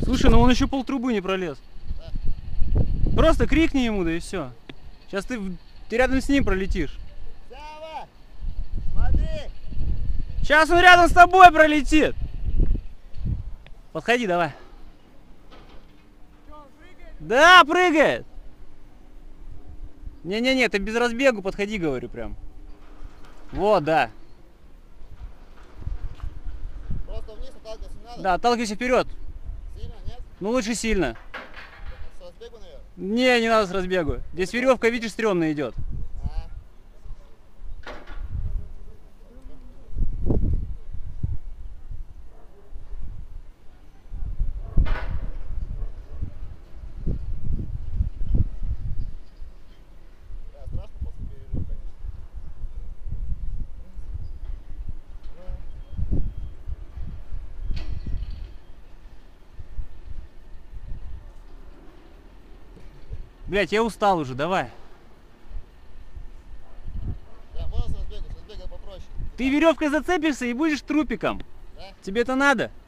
Слушай, ну он еще полтрубы не пролез. Да. Просто крикни ему, да и все. Сейчас ты рядом с ним пролетишь. Сава, смотри. Сейчас он рядом с тобой пролетит. Подходи, давай. Что, он прыгает? Да, прыгает. Не-не-не, ты без разбегу подходи, говорю прям. Вот, да. Просто вниз отталкиваться не надо? Да, отталкивайся вперед. Сильно, нет? Ну лучше сильно. С разбегу, наверное? Не надо с разбегу. Здесь веревка, видишь, стрёмно идет. А. Да, страшно после перерыва, конечно. Блять, я устал уже, давай. Да, можно с разбега попроще. Ты веревкой зацепишься и будешь трупиком. Да? Тебе это надо?